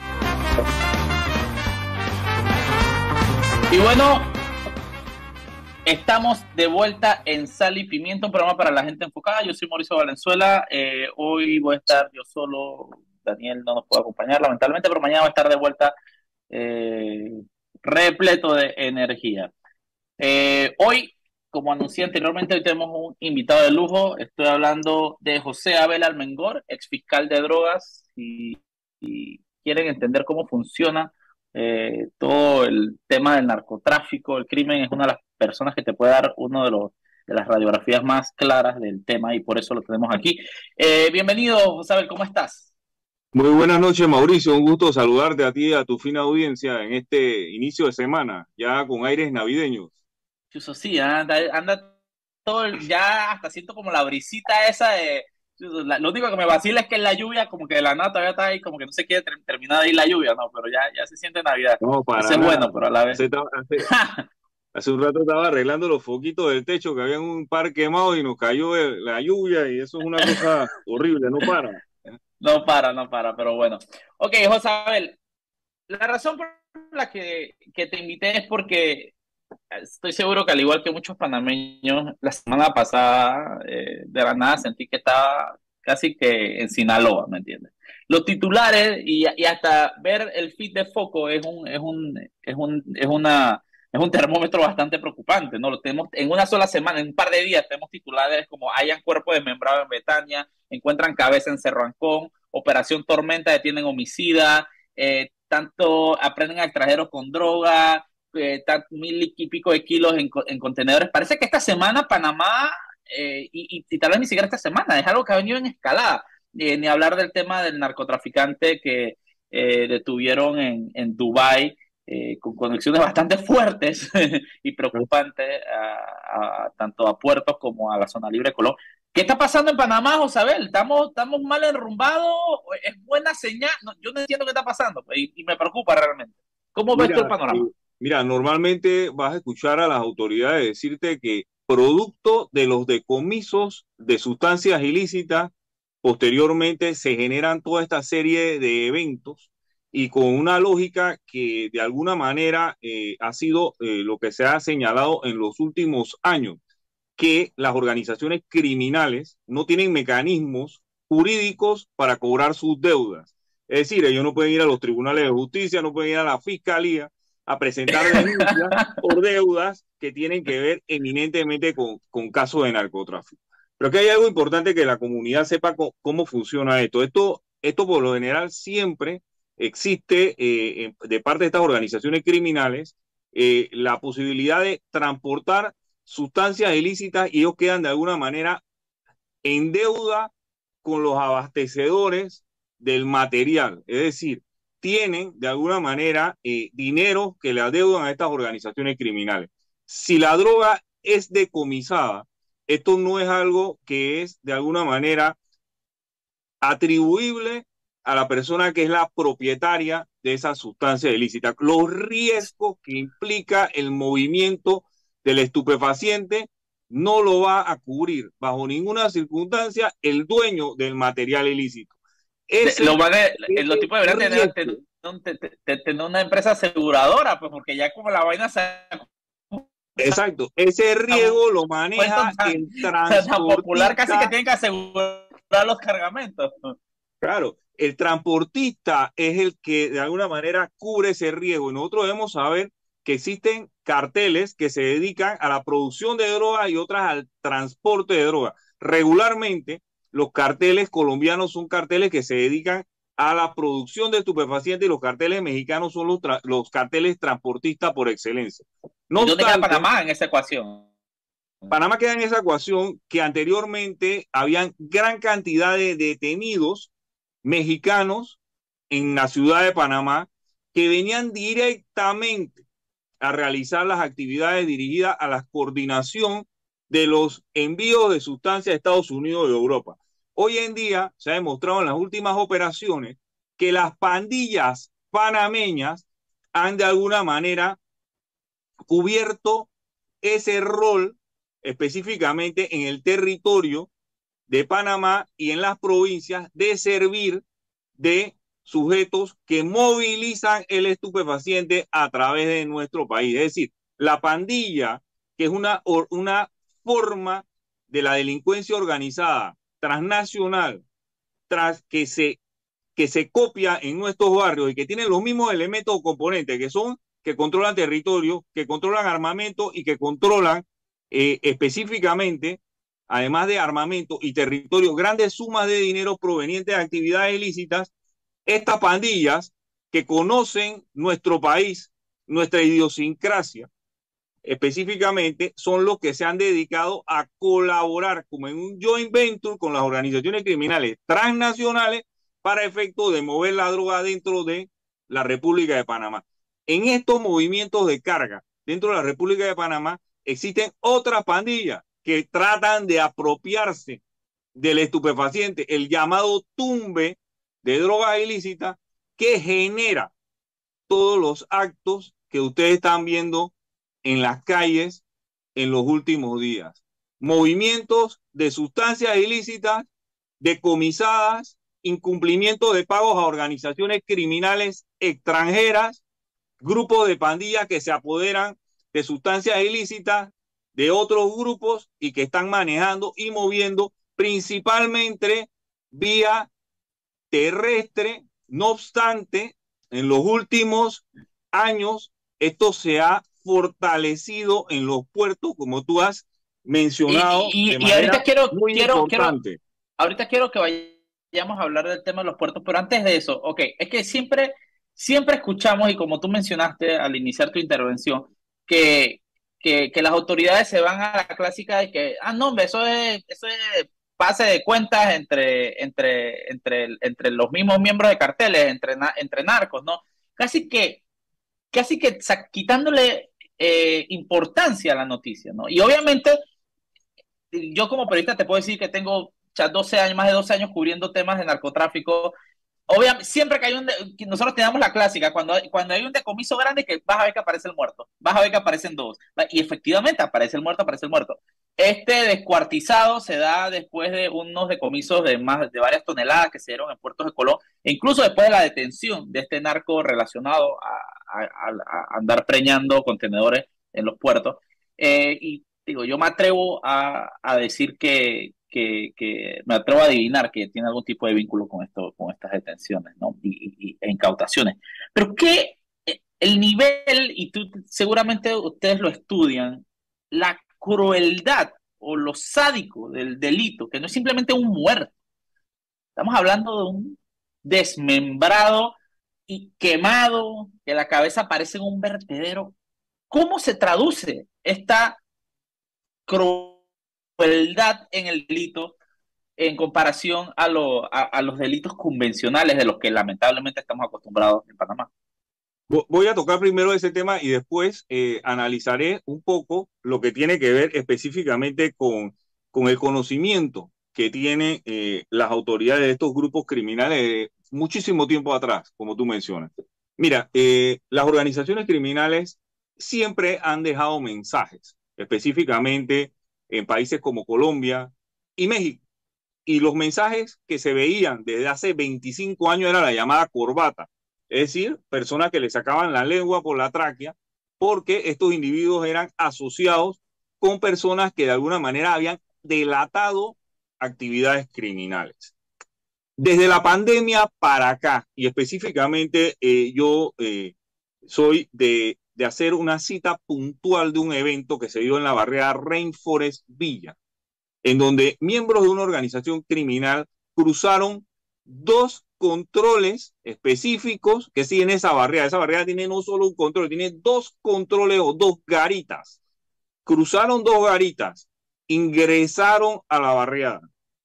Y bueno, estamos de vuelta en Sal y Pimienta, un programa para la gente enfocada. Yo soy Mauricio Valenzuela. Hoy voy a estar yo solo. Daniel no nos puede acompañar, lamentablemente, pero mañana va a estar de vuelta, eh, repleto de energía. Hoy, como anuncié anteriormente, hoy tenemos un invitado de lujo. Estoy hablando de José Abel Almengor, ex fiscal de drogas. Y quieren entender cómo funciona todo el tema del narcotráfico, el crimen, es una de las personas que te puede dar uno de las radiografías más claras del tema, y por eso lo tenemos aquí. Bienvenido, José Abel, ¿cómo estás? Muy buenas noches, Mauricio. Un gusto saludarte a ti y a tu fina audiencia en este inicio de semana, ya con aires navideños. Chuso, sí, anda todo, ya hasta siento como la brisita esa de... Lo único que me vacila es que la lluvia, como que de la nada todavía está ahí, como que no se quiere terminar de ir la lluvia, no, pero ya se siente Navidad. No, Eso para es nada. bueno, pero a la vez. Hace un rato estaba arreglando los foquitos del techo que habían un par quemado y nos cayó la lluvia y eso es una cosa horrible, no para. No para, pero bueno. Ok, Josabel, la razón por la que te invité es porque estoy seguro que al igual que muchos panameños, la semana pasada, de la nada sentí que estaba casi que en Sinaloa, ¿me entiendes? Los titulares y hasta ver el feed de Foco es un termómetro bastante preocupante, ¿no? Lo tenemos en una sola semana, en un par de días, tenemos titulares como hayan cuerpo desmembrado en Betania, encuentran cabeza en Cerro Ancón, Operación Tormenta, detienen homicida, tanto aprenden a extranjeros con droga, 1,000 y pico de kilos en contenedores. Parece que esta semana Panamá, y tal vez ni siquiera esta semana, es algo que ha venido en escalada. Ni hablar del tema del narcotraficante que detuvieron en Dubái, con conexiones bastante fuertes y preocupantes tanto a puertos como a la zona libre de Colón. ¿Qué está pasando en Panamá, Josabel? ¿Estamos mal enrumbados? ¿Es buena señal? No, yo no entiendo qué está pasando, y me preocupa realmente. ¿Cómo ves tú el Mira, panorama? normalmente vas a escuchar a las autoridades decirte que producto de los decomisos de sustancias ilícitas, posteriormente se generan toda esta serie de eventos y con una lógica que de alguna manera ha sido lo que se ha señalado en los últimos años, que las organizaciones criminales no tienen mecanismos jurídicos para cobrar sus deudas. Es decir, ellos no pueden ir a los tribunales de justicia, no pueden ir a la fiscalía a presentar denuncias por deudas que tienen que ver eminentemente con casos de narcotráfico. Pero que hay algo importante que la comunidad sepa cómo funciona esto. Esto por lo general siempre existe de parte de estas organizaciones criminales la posibilidad de transportar sustancias ilícitas y ellos quedan de alguna manera en deuda con los abastecedores del material. Es decir, tienen de alguna manera dinero que le adeudan a estas organizaciones criminales. Si la droga es decomisada, esto no es algo que es de alguna manera atribuible a la persona que es la propietaria de esa sustancia ilícita. Los riesgos que implica el movimiento del estupefaciente no lo va a cubrir bajo ninguna circunstancia el dueño del material ilícito. Los tipos deberían tener una empresa aseguradora, pues porque ya como la vaina se... Exacto, ese riesgo lo maneja el transportista. Tan popular casi que tienen que asegurar los cargamentos. Claro, el transportista es el que de alguna manera cubre ese riesgo. Y nosotros debemos saber que existen carteles que se dedican a la producción de drogas y otras al transporte de drogas. Regularmente, los carteles colombianos son carteles que se dedican a la producción de estupefacientes y los carteles mexicanos son los carteles transportistas por excelencia. No, ¿dónde queda Panamá en esa ecuación? Panamá queda en esa ecuación que anteriormente habían gran cantidad de detenidos mexicanos en la ciudad de Panamá que venían directamente a realizar las actividades dirigidas a la coordinación de los envíos de sustancias a Estados Unidos y Europa. Hoy en día se ha demostrado en las últimas operaciones que las pandillas panameñas han de alguna manera cubierto ese rol específicamente en el territorio de Panamá y en las provincias de servir de sujetos que movilizan el estupefaciente a través de nuestro país. Es decir, la pandilla, que es una forma de la delincuencia organizada transnacional que se copia en nuestros barrios y que tiene los mismos elementos o componentes que controlan territorio, que controlan armamento y que controlan específicamente, además de armamento y territorio, grandes sumas de dinero provenientes de actividades ilícitas. Estas pandillas que conocen nuestro país, nuestra idiosincrasia, específicamente son los que se han dedicado a colaborar como en un joint venture con las organizaciones criminales transnacionales para efecto de mover la droga dentro de la República de Panamá. En estos movimientos de carga dentro de la República de Panamá existen otras pandillas que tratan de apropiarse del estupefaciente, el llamado tumbe de drogas ilícitas que genera todos los actos que ustedes están viendo en las calles en los últimos días. Movimientos de sustancias ilícitas, decomisadas, incumplimiento de pagos a organizaciones criminales extranjeras, grupos de pandillas que se apoderan de sustancias ilícitas de otros grupos y que están manejando y moviendo principalmente vía terrestre. No obstante, en los últimos años esto se ha fortalecido en los puertos, como tú has mencionado. Y ahorita ahorita quiero que vayamos a hablar del tema de los puertos, pero antes de eso, es que siempre escuchamos, y como tú mencionaste al iniciar tu intervención, que las autoridades se van a la clásica de que, no, hombre, eso es pase de cuentas entre los mismos miembros de carteles, entre narcos, ¿no? Casi que quitándole importancia a la noticia, ¿no? Y obviamente, yo como periodista te puedo decir que tengo ya más de 12 años cubriendo temas de narcotráfico. Obviamente, siempre que nosotros tenemos la clásica, cuando hay un decomiso grande, que vas a ver que aparece el muerto, vas a ver que aparecen dos, y efectivamente aparece el muerto. Este descuartizado se da después de unos decomisos de varias toneladas que se dieron en puertos de Colón, e incluso después de la detención de este narco relacionado a andar preñando contenedores en los puertos. Y digo, yo me atrevo a decir que me atrevo a adivinar que tiene algún tipo de vínculo con esto, con estas detenciones, ¿no? E incautaciones. Pero que el nivel, y tú seguramente ustedes lo estudian, la crueldad o lo sádico del delito, que no es simplemente un muerto, estamos hablando de un desmembrado y quemado, que la cabeza parece un vertedero. ¿Cómo se traduce esta crueldad en el delito en comparación a los delitos convencionales de los que lamentablemente estamos acostumbrados en Panamá? Voy a tocar primero ese tema y después analizaré un poco lo que tiene que ver específicamente con el conocimiento que tienen las autoridades de estos grupos criminales de muchísimo tiempo atrás, como tú mencionas. Mira, las organizaciones criminales siempre han dejado mensajes, específicamente en países como Colombia y México. Y los mensajes que se veían desde hace 25 años era la llamada corbata, es decir, personas que le sacaban la lengua por la tráquea porque estos individuos eran asociados con personas que de alguna manera habían delatado actividades criminales. Desde la pandemia para acá, y específicamente yo soy de hacer una cita puntual de un evento que se dio en la barriada Rainforest Villa, en donde miembros de una organización criminal cruzaron dos controles específicos que siguen esa barrera. Esa barrera tiene no solo un control, tiene dos controles o dos garitas. Cruzaron dos garitas, ingresaron a la barriada,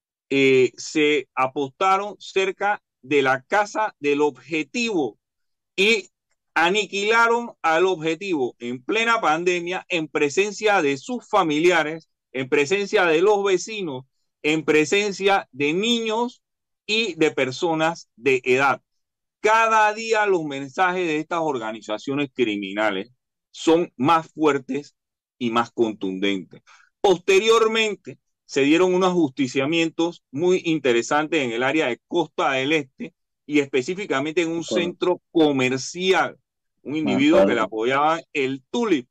se apostaron cerca de la casa del objetivo y aniquilaron al objetivo en plena pandemia, en presencia de sus familiares, en presencia de los vecinos, en presencia de niños y de personas de edad. Cada día los mensajes de estas organizaciones criminales son más fuertes y más contundentes. Posteriormente se dieron unos ajusticiamientos muy interesantes en el área de Costa del Este y específicamente en un centro comercial, un individuo que le apoyaba el Tulip.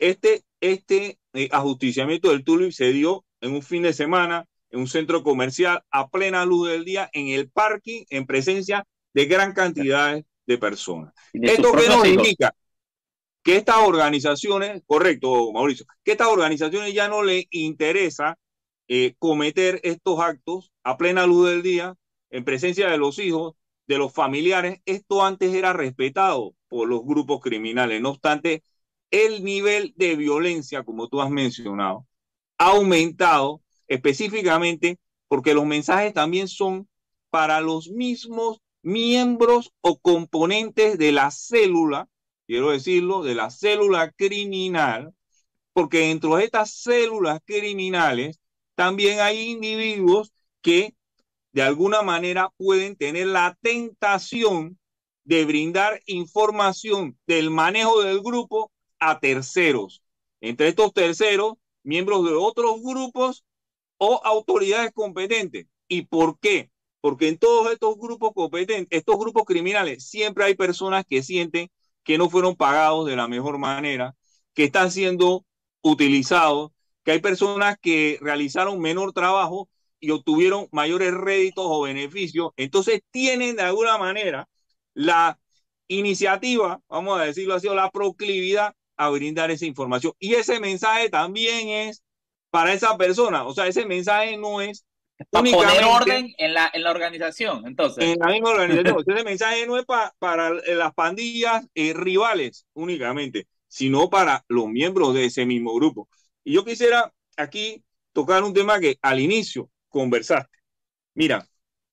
Este ajusticiamiento del Tulip se dio en un fin de semana, en un centro comercial, a plena luz del día, en el parking, en presencia de gran cantidad de personas. ¿Esto qué nos indica? Que estas organizaciones, correcto, Mauricio, que estas organizaciones ya no les interesa cometer estos actos a plena luz del día, en presencia de los hijos, de los familiares. Esto antes era respetado por los grupos criminales. No obstante, el nivel de violencia, como tú has mencionado, ha aumentado específicamente porque los mensajes también son para los mismos miembros o componentes de la célula, quiero decirlo, de la célula criminal, porque dentro de estas células criminales también hay individuos que de alguna manera pueden tener la tentación de brindar información del manejo del grupo a terceros. Entre estos terceros, miembros de otros grupos o autoridades competentes. ¿Y por qué? Porque en todos estos grupos competentes, estos grupos criminales, siempre hay personas que sienten que no fueron pagados de la mejor manera, que están siendo utilizados, que hay personas que realizaron menor trabajo y obtuvieron mayores réditos o beneficios. Entonces tienen de alguna manera la iniciativa, vamos a decirlo así, o la proclividad a brindar esa información. Y ese mensaje también es para esa persona. O sea, ese mensaje no es para poner orden en la organización, entonces. En la misma organización. Ese mensaje no es para las pandillas rivales únicamente, sino para los miembros de ese mismo grupo. Y yo quisiera aquí tocar un tema que al inicio conversaste. Mira,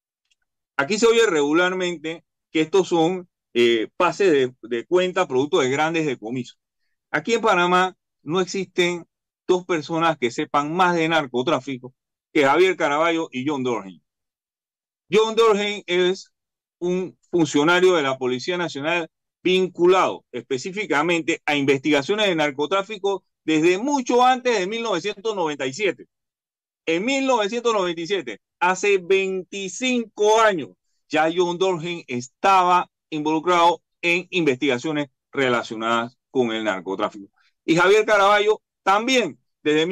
aquí se oye regularmente que estos son pases de cuenta producto de grandes decomisos. Aquí en Panamá no existen dos personas que sepan más de narcotráfico que Javier Caraballo y John Dorgen. John Dorgen es un funcionario de la Policía Nacional vinculado específicamente a investigaciones de narcotráfico desde mucho antes de 1997. En 1997, hace 25 años, ya John Dorgen estaba involucrado en investigaciones relacionadas con el narcotráfico. Y Javier Caraballo también. desde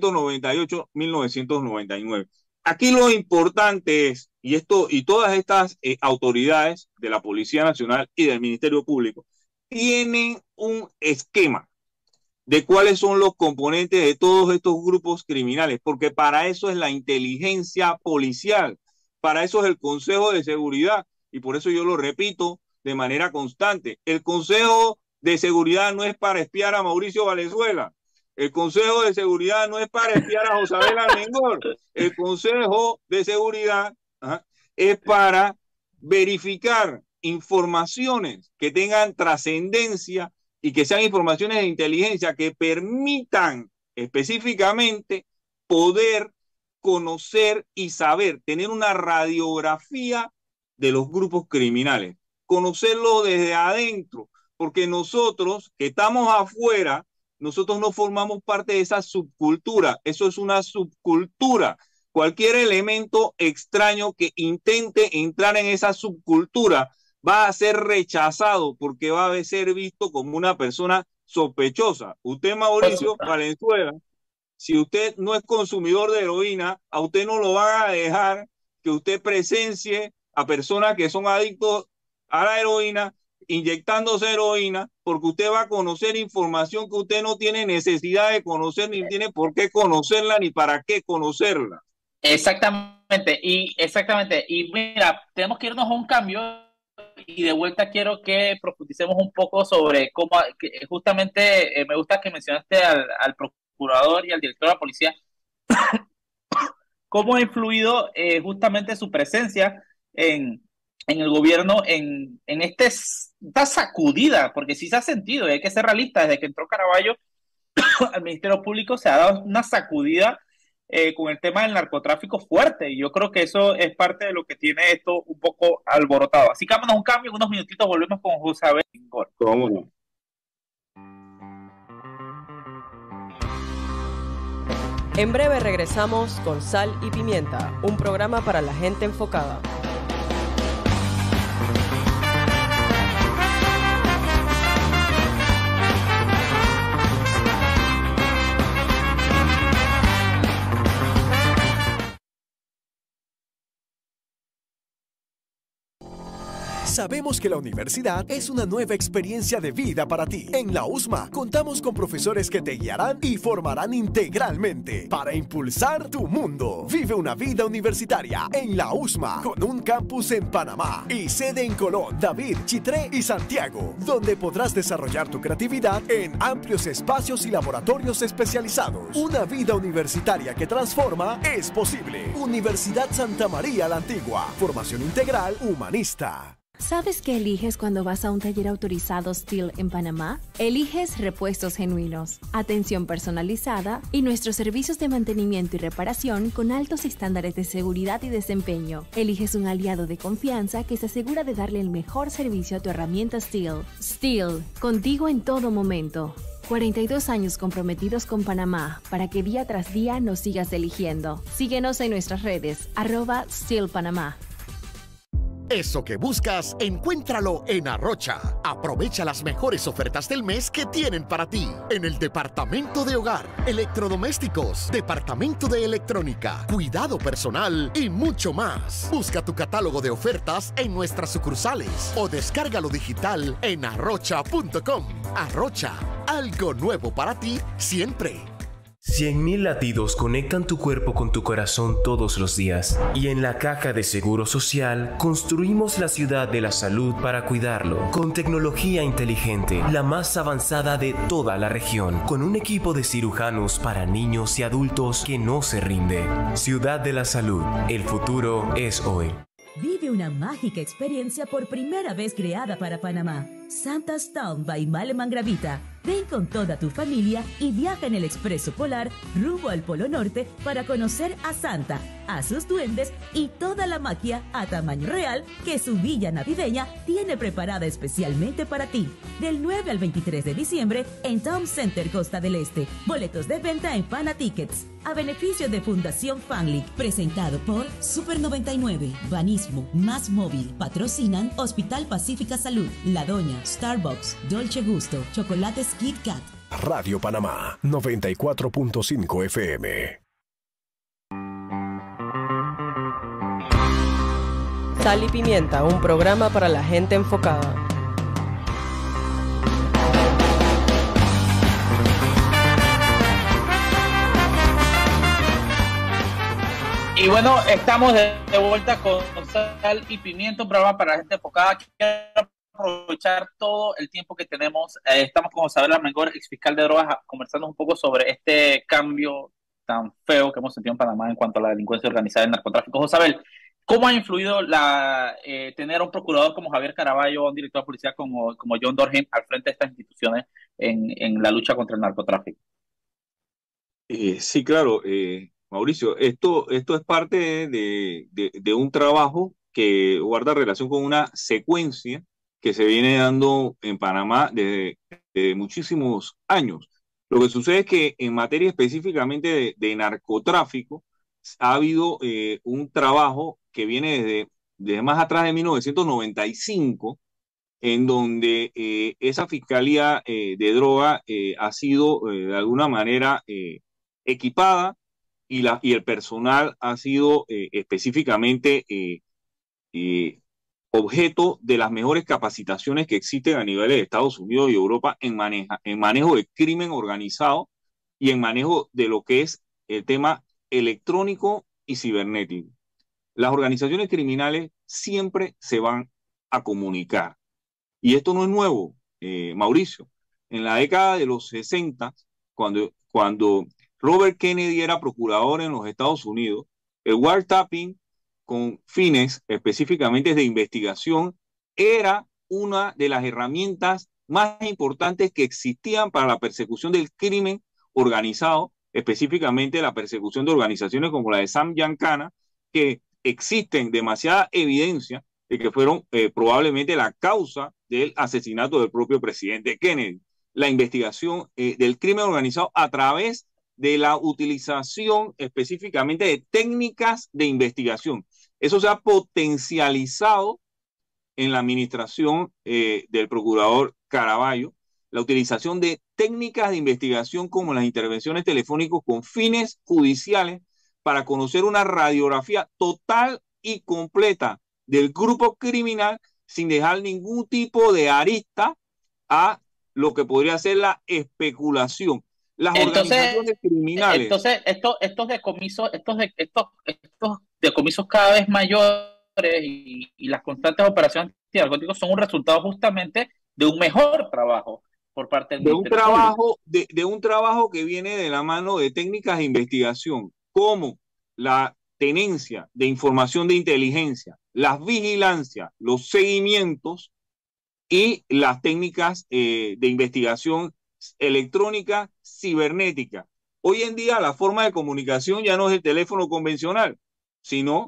1998-1999. Aquí lo importante es, y todas estas autoridades de la Policía Nacional y del Ministerio Público tienen un esquema de cuáles son los componentes de todos estos grupos criminales, porque para eso es la inteligencia policial, para eso es el Consejo de Seguridad, y por eso yo lo repito de manera constante. El Consejo de Seguridad no es para espiar a Mauricio Valenzuela, el Consejo de Seguridad no es para espiar a Josabel Almengor, el Consejo de Seguridad es para verificar informaciones que tengan trascendencia y que sean informaciones de inteligencia que permitan específicamente poder conocer y saber, tener una radiografía de los grupos criminales, conocerlo desde adentro, porque nosotros que estamos afuera, nosotros no formamos parte de esa subcultura, eso es una subcultura. Cualquier elemento extraño que intente entrar en esa subcultura va a ser rechazado porque va a ser visto como una persona sospechosa. Usted, Mauricio Valenzuela, si usted no es consumidor de heroína, a usted no lo van a dejar que usted presencie a personas que son adictos a la heroína, inyectándose heroína, porque usted va a conocer información que usted no tiene necesidad de conocer, ni tiene por qué conocerla, ni para qué conocerla. Exactamente, y mira, tenemos que irnos a un cambio y de vuelta quiero que profundicemos un poco sobre cómo, justamente me gusta que mencionaste al procurador y al director de la policía, cómo ha influido justamente su presencia en el gobierno en esta sacudida, porque sí se ha sentido, y hay que ser realista, desde que entró Caraballo al Ministerio Público se ha dado una sacudida con el tema del narcotráfico fuerte, y yo creo que eso es parte de lo que tiene esto un poco alborotado. Así que vámonos un cambio, en unos minutitos volvemos con José Abel. ¿Cómo no? En breve regresamos con Sal y Pimienta, un programa para la gente enfocada. Sabemos que la universidad es una nueva experiencia de vida para ti. En la USMA contamos con profesores que te guiarán y formarán integralmente para impulsar tu mundo. Vive una vida universitaria en la USMA con un campus en Panamá y sede en Colón, David, Chitré y Santiago, donde podrás desarrollar tu creatividad en amplios espacios y laboratorios especializados. Una vida universitaria que transforma es posible. Universidad Santa María la Antigua. Formación integral humanista. ¿Sabes qué eliges cuando vas a un taller autorizado STIHL en Panamá? Eliges repuestos genuinos, atención personalizada y nuestros servicios de mantenimiento y reparación con altos estándares de seguridad y desempeño. Eliges un aliado de confianza que se asegura de darle el mejor servicio a tu herramienta STIHL. STIHL, contigo en todo momento. 42 años comprometidos con Panamá para que día tras día nos sigas eligiendo. Síguenos en nuestras redes, @STIHLPanamá. Eso que buscas, encuéntralo en Arrocha. Aprovecha las mejores ofertas del mes que tienen para ti. En el departamento de hogar, electrodomésticos, departamento de electrónica, cuidado personal y mucho más. Busca tu catálogo de ofertas en nuestras sucursales o descárgalo digital en arrocha.com. Arrocha, algo nuevo para ti siempre. 100.000 latidos conectan tu cuerpo con tu corazón todos los días. Y en la Caja de Seguro Social construimos la ciudad de la salud para cuidarlo. Con tecnología inteligente, la más avanzada de toda la región. Con un equipo de cirujanos para niños y adultos que no se rinde. Ciudad de la Salud. El futuro es hoy. Vive una mágica experiencia por primera vez creada para Panamá. Santa's Town by Maleman Gravita. Ven con toda tu familia y viaja en el Expreso Polar rumbo al Polo Norte para conocer a Santa, a sus duendes y toda la magia a tamaño real que su villa navideña tiene preparada especialmente para ti. Del 9 al 23 de diciembre en Town Center Costa del Este. Boletos de venta en Pana Tickets. A beneficio de Fundación Fanlic. Presentado por Super 99, Banismo, Más Móvil. Patrocinan Hospital Pacífica Salud, La Doña, Starbucks, Dolce Gusto, Chocolates Kit Kat. Radio Panamá 94.5 FM. Sal y Pimienta, un programa para la gente enfocada. Y bueno, estamos de vuelta con Sal y Pimienta, un programa para la gente enfocada. Quiero aprovechar todo el tiempo que tenemos. Estamos con Josabel Armengol, ex fiscal de drogas, conversando un poco sobre este cambio tan feo que hemos sentido en Panamá en cuanto a la delincuencia organizada y el narcotráfico. Josabel, ¿cómo ha influido tener a un procurador como Javier Caraballo, un director de policía como John Dorheim al frente de estas instituciones en la lucha contra el narcotráfico? Sí, claro, Mauricio, esto es parte de un trabajo que guarda relación con una secuencia que se viene dando en Panamá desde muchísimos años. Lo que sucede es que en materia específicamente de narcotráfico ha habido un trabajo que viene desde más atrás de 1995, en donde esa Fiscalía de Droga ha sido de alguna manera equipada y el personal ha sido específicamente objeto de las mejores capacitaciones que existen a nivel de Estados Unidos y Europa en manejo de crimen organizado y en manejo de lo que es el tema electrónico y cibernético. Las organizaciones criminales siempre se van a comunicar. Y esto no es nuevo, Mauricio. En la década de los 60, cuando Robert Kennedy era procurador en los Estados Unidos, el wiretapping con fines específicamente de investigación era una de las herramientas más importantes que existían para la persecución del crimen organizado, específicamente la persecución de organizaciones como la de Sam Giancana, que existen demasiada evidencia de que fueron probablemente la causa del asesinato del propio presidente Kennedy. La investigación del crimen organizado a través de la utilización específicamente de técnicas de investigación. Eso se ha potencializado en la administración del procurador Caraballo, la utilización de técnicas de investigación como las intervenciones telefónicas con fines judiciales para conocer una radiografía total y completa del grupo criminal sin dejar ningún tipo de arista a lo que podría ser la especulación. Las organizaciones criminales. Entonces, estos decomisos cada vez mayores y las constantes operaciones antinarcóticos son un resultado justamente de un mejor trabajo por parte del Ministerio Público. De un trabajo que viene de la mano de técnicas de investigación, como la tenencia de información de inteligencia, las vigilancias, los seguimientos y las técnicas de investigación electrónica, cibernética. Hoy en día la forma de comunicación ya no es el teléfono convencional, sino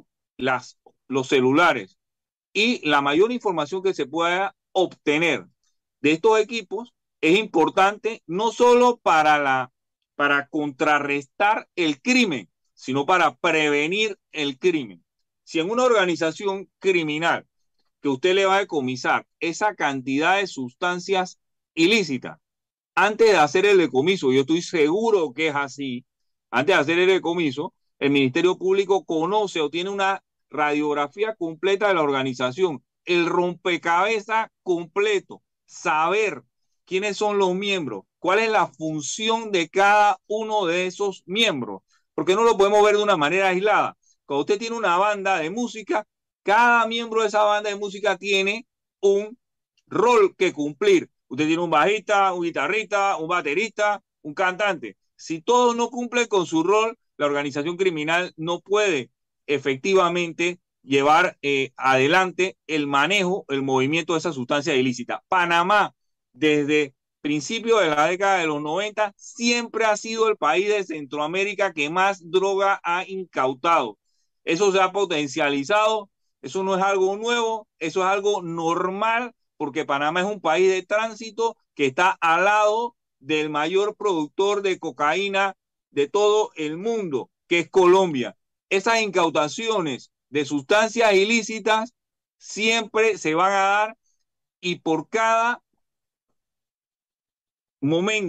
los celulares. Y la mayor información que se pueda obtener de estos equipos es importante no solo para contrarrestar el crimen, sino para prevenir el crimen. Si en una organización criminal que usted le va a decomisar esa cantidad de sustancias ilícitas, antes de hacer el decomiso, yo estoy seguro que es así, antes de hacer el decomiso, el Ministerio Público conoce o tiene una radiografía completa de la organización, el rompecabezas completo, saber quiénes son los miembros, cuál es la función de cada uno de esos miembros, porque no lo podemos ver de una manera aislada. Cuando usted tiene una banda de música, cada miembro de esa banda de música tiene un rol que cumplir. Usted tiene un bajista, un guitarrista, un baterista, un cantante. Si todos no cumplen con su rol, la organización criminal no puede efectivamente llevar adelante el manejo, el movimiento de esa sustancia ilícita. Panamá, desde principios de la década de los 90, siempre ha sido el país de Centroamérica que más droga ha incautado. Eso se ha potencializado, eso no es algo nuevo, eso es algo normal, porque Panamá es un país de tránsito que está al lado del mayor productor de cocaína de todo el mundo, que es Colombia. Esas incautaciones de sustancias ilícitas siempre se van a dar, y por cada momento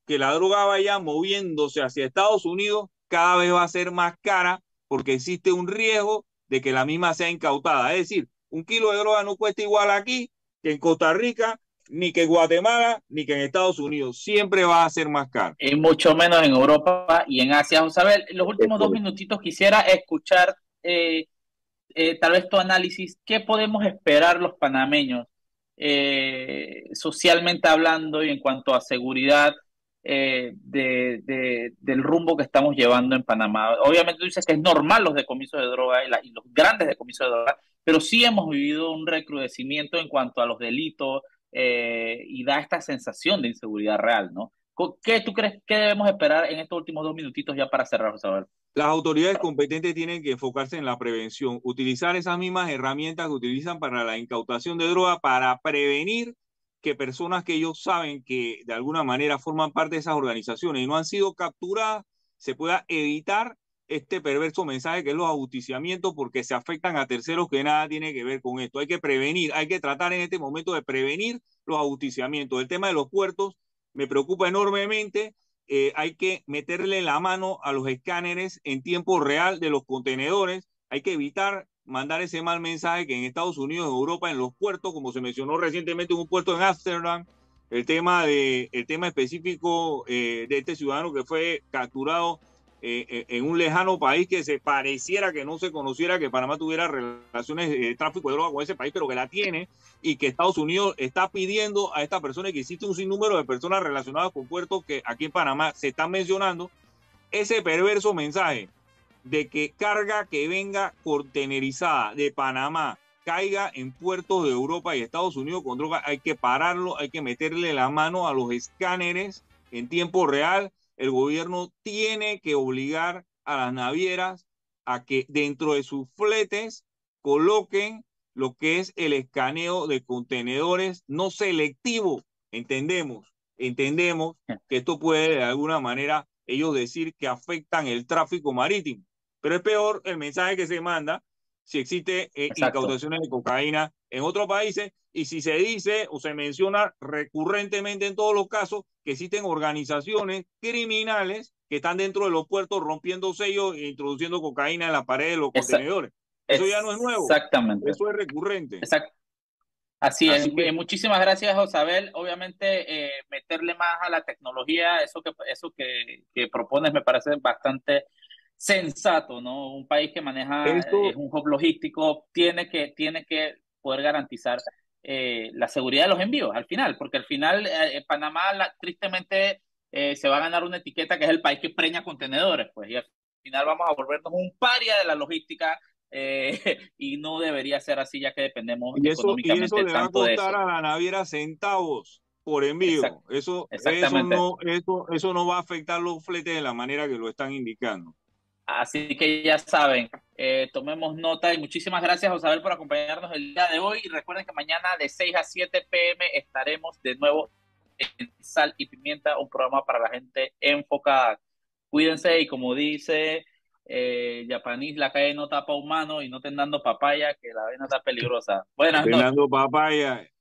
que la droga vaya moviéndose hacia Estados Unidos, cada vez va a ser más cara porque existe un riesgo de que la misma sea incautada. Es decir, un kilo de droga no cuesta igual aquí que en Costa Rica, ni que en Guatemala, ni que en Estados Unidos. Siempre va a ser más caro. Y mucho menos en Europa y en Asia. Josabel, los últimos 2 minutitos quisiera escuchar tal vez tu análisis. ¿Qué podemos esperar los panameños socialmente hablando y en cuanto a seguridad del rumbo que estamos llevando en Panamá? Obviamente tú dices que es normal los decomisos de droga y los grandes decomisos de droga, pero sí hemos vivido un recrudecimiento en cuanto a los delitos y da esta sensación de inseguridad real, ¿no? ¿Qué tú crees que debemos esperar en estos últimos 2 minutitos ya para cerrar, José Abel? Las autoridades competentes tienen que enfocarse en la prevención, utilizar esas mismas herramientas que utilizan para la incautación de droga para prevenir que personas que ellos saben que de alguna manera forman parte de esas organizaciones y no han sido capturadas, se pueda evitar este perverso mensaje que es los ajusticiamientos, porque se afectan a terceros que nada tiene que ver con esto. Hay que prevenir, hay que tratar en este momento de prevenir los ajusticiamientos. El tema de los puertos me preocupa enormemente. Hay que meterle la mano a los escáneres en tiempo real de los contenedores. Hay que evitar mandar ese mal mensaje que en Estados Unidos, en Europa, en los puertos, como se mencionó recientemente en un puerto en Ámsterdam, el tema específico de este ciudadano que fue capturado en un lejano país que se pareciera que no se conociera que Panamá tuviera relaciones de tráfico de droga con ese país, pero que la tiene, y que Estados Unidos está pidiendo a esta persona, que existe un sinnúmero de personas relacionadas con puertos que aquí en Panamá se están mencionando, ese perverso mensaje de que carga que venga contenerizada de Panamá caiga en puertos de Europa y Estados Unidos con droga, hay que pararlo, hay que meterle la mano a los escáneres en tiempo real. El gobierno tiene que obligar a las navieras a que dentro de sus fletes coloquen lo que es el escaneo de contenedores no selectivo. Entendemos que esto puede de alguna manera ellos decir que afectan el tráfico marítimo, pero es peor el mensaje que se manda si existe incautaciones de cocaína en otros países y si se dice o se menciona recurrentemente en todos los casos que existen organizaciones criminales que están dentro de los puertos rompiendo sellos e introduciendo cocaína en la pared de los contenedores. Eso ya no es nuevo. Exactamente. Eso es recurrente. Así es. Muchísimas gracias, Josabel. Obviamente, meterle más a la tecnología, eso que propones me parece bastante sensato, ¿no? Un país que maneja un hub logístico tiene que poder garantizar la seguridad de los envíos al final, porque al final Panamá tristemente se va a ganar una etiqueta que es el país que preña contenedores, pues, y al final vamos a volvernos un paria de la logística. Y no debería ser así, ya que dependemos económicamente y eso le va a tanto de eso. costar a la naviera centavos por envío. Eso no va a afectar los fletes de la manera que lo están indicando. Así que ya saben, tomemos nota y muchísimas gracias, Josabel, por acompañarnos el día de hoy. Y recuerden que mañana de 6 a 7 p.m. estaremos de nuevo en Sal y Pimienta, un programa para la gente enfocada. Cuídense y como dice Japanese, la calle no tapa humano y no estén dando papaya, que la vaina está peligrosa. Buenas noches. Estén dando papaya.